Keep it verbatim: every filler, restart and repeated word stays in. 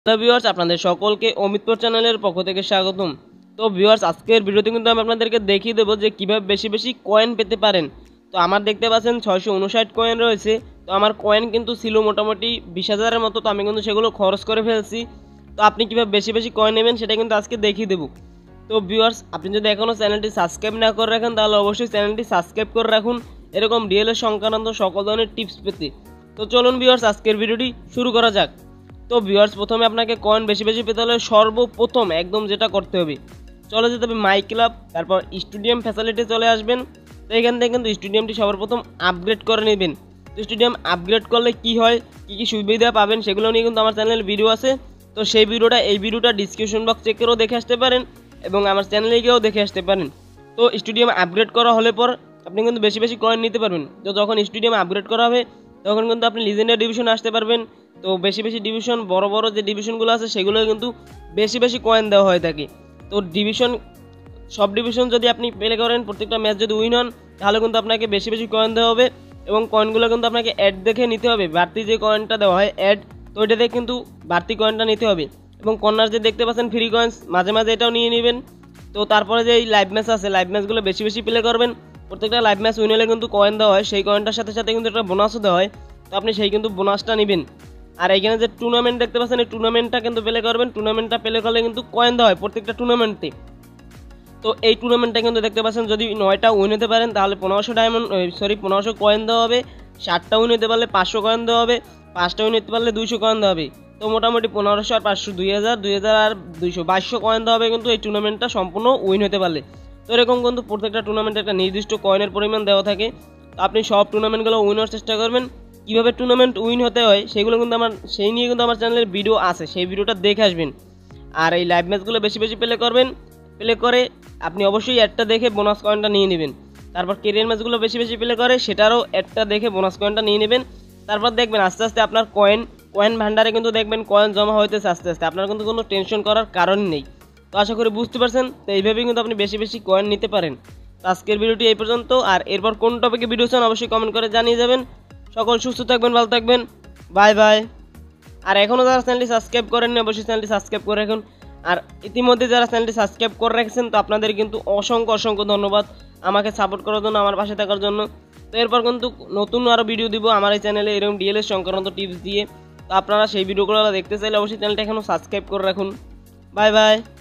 Hello viewers, আপনাদের সকলকে অমিতপুর চ্যানেলের পক্ষ থেকে স্বাগতম। তো ভিউয়ার্স, আজকের ভিডিওতে কিন্তু আমি আপনাদেরকে দেখিয়ে দেবো যে কীভাবে বেশি বেশি কয়েন পেতে পারেন। তো আমার দেখতে পাচ্ছেন ছয়শো উনষাট কয়েন রয়েছে। তো আমার কয়েন কিন্তু ছিল মোটামুটি বিশ হাজারের মতো, তো আমি কিন্তু সেগুলো খরচ করে ফেলছি। তো আপনি কীভাবে বেশি বেশি কয়েন নেবেন সেটা কিন্তু আজকে দেখিয়ে দেবো। তো ভিউয়ার্স, আপনি যদি এখনও চ্যানেলটি সাবস্ক্রাইব না করে রাখেন তাহলে অবশ্যই চ্যানেলটি সাবস্ক্রাইব করে রাখুন এরকম ডিএলএ সংক্রান্ত সকল ধরনের টিপস পেতে। তো চলুন ভিউয়ার্স, আজকের ভিডিওটি শুরু করা যাক। তো ভিউয়ার্স, প্রথমে আপনাকে কয়েন বেশি বেশি পেতে হলে সর্বপ্রথম একদম যেটা করতে হবে, চলে যেতে হবে মাই ক্লাব, তারপর স্টেডিয়াম ফ্যাসিলিটি চলে আসবেন। তো এখান থেকে কিন্তু স্টেডিয়ামটি সর্বপ্রথম আপগ্রেড করে নেবেন। তো স্টেডিয়াম আপগ্রেড করলে কি হয়, কী কী সুবিধা পাবেন সেগুলো নিয়ে কিন্তু আমার চ্যানেলের ভিডিও আছে। তো সেই ভিডিওটা এই ভিডিওটা ডিসক্রিপশন বক্স চেক করেও দেখে আসতে পারেন এবং আমার চ্যানেলে গিয়েও দেখে আসতে পারেন। তো স্টেডিয়াম আপগ্রেড করা হলে পর আপনি কিন্তু বেশি বেশি কয়েন নিতে পারবেন। তো যখন স্টেডিয়াম আপগ্রেড করা হবে তখন কিন্তু আপনি লিজেন্ডারি ডিভিশনে আসতে পারবেন। তো বেশি বেশি ডিভিশন, বড় বড় যে ডিভিশনগুলো আছে সেগুলো কিন্তু বেশি বেশি কয়েন দেওয়া হয়ে থাকে। তো ডিভিশন, সব ডিভিশন যদি আপনি প্লে করেন, প্রত্যেকটা ম্যাচ যদি উইন হন, তাহলে কিন্তু আপনাকে বেশি বেশি কয়েন দেওয়া হবে এবং কয়েনগুলো কিন্তু আপনাকে অ্যাড দেখে নিতে হবে। বাড়তি যে কয়েনটা দেওয়া হয় অ্যাড, তো ওইটাতে কিন্তু বাড়তি কয়েনটা নিতে হবে। এবং কর্নার যে দেখতে পাচ্ছেন ফ্রি কয়েন্স, মাঝে মাঝে এটাও নিয়ে নেবেন। তো তারপরে যে লাইভ ম্যাচ আছে, লাইভ ম্যাচগুলো বেশি বেশি প্লে করবেন। প্রত্যেকটা লাইভ ম্যাচ উইন হলে কিন্তু কয়েন দেওয়া হয়, সেই কয়েনটার সাথে সাথে কিন্তু একটা বোনাসও দেওয়া হয়। তো আপনি সেই কিন্তু বোনাসটা নেবেন। আর এখানে যে টুর্নামেন্ট দেখতে পাচ্ছেন, এই টুর্নামেন্টটা কিন্তু প্লে করবেন। টুর্নামেন্টটা প্লে করলে কিন্তু কয়েন দেওয়া হয় প্রত্যেকটা টুর্নামেন্টে। তো এই টুর্নামেন্টটা কিন্তু দেখতে পাচ্ছেন, যদি নয়টা উইন হতে পারেন তাহলে পনেরোশো ডায়মন্ড সরি পনেরোশো কয়েন দেওয়া হবে। ষাটটা উইন হতে পারলে পাঁচশো কয়েন দেওয়া হবে। পাঁচটা উইন হতে পারলে দুইশো কয়েন দেওয়া হবে। তো মোটামুটি পনেরোশো আর পাঁচশো দুই হাজার দুই হাজার আর দুইশো বাইশশো কয়েন দেওয়া হবে কিন্তু এই টুর্নামেন্টটা সম্পূর্ণ উইন হতে পারলে। তো এরকম কিন্তু প্রত্যেকটা টুর্নামেন্টে একটা নির্দিষ্ট কয়েনের পরিমাণ দেওয়া থাকে। তো আপনি সব টুর্নামেন্টগুলো উইন হওয়ার চেষ্টা করবেন। কীভাবে টুর্নামেন্ট উইন হতে হয় সেগুলো কিন্তু আমার সেই নিয়ে কিন্তু আমার চ্যানেলের ভিডিও আছে, সেই ভিডিওটা দেখে আসবেন। আর এই লাইভ ম্যাচগুলো বেশি বেশি প্লে করবেন। প্লে করে আপনি অবশ্যই অ্যাডটা দেখে বোনাস কয়েনটা নিয়ে নেবেন। তারপর কেরিয়ার ম্যাচগুলো বেশি বেশি প্লে করে সেটারও অ্যাডটা দেখে বোনাস কয়েনটা নিয়ে নেবেন। তারপর দেখবেন আস্তে আস্তে আপনার কয়েন কয়েন ভান্ডারে কিন্তু দেখবেন কয়েন জমা হইতেছে আস্তে আস্তে। আপনার কিন্তু কোনো টেনশন করার কারণ নেই। তো আশা করি বুঝতে পারছেন। তো এইভাবেই কিন্তু আপনি বেশি বেশি কয়েন নিতে পারেন। তো আজকের ভিডিওটি এই পর্যন্ত। আর এরপর কোন টপিকে ভিডিও চান অবশ্যই কমেন্ট করে জানিয়ে যাবেন। সকল সুস্থ থাকবেন, ভালো থাকবেন, বাই বাই। আর এখনও যারা চ্যানেলটি সাবস্ক্রাইব করেননি অবশ্যই চ্যানেলটি সাবস্ক্রাইব করে রাখুন। আর ইতিমধ্যে যারা চ্যানেলটি সাবস্ক্রাইব করে রেখেছেন, তো আপনাদের কিন্তু অসংখ্য অসংখ্য ধন্যবাদ আমাকে সাপোর্ট করার জন্য, আমার পাশে থাকার জন্য। তো এরপর কিন্তু নতুন আরও ভিডিও দিব আমার এই চ্যানেলে এরকম ডিএলএস সংক্রান্ত টিপস দিয়ে। তো আপনারা সেই ভিডিওগুলো দেখতে চাইলে অবশ্যই চ্যানেলটা এখনও সাবস্ক্রাইব করে রাখুন। Bye by.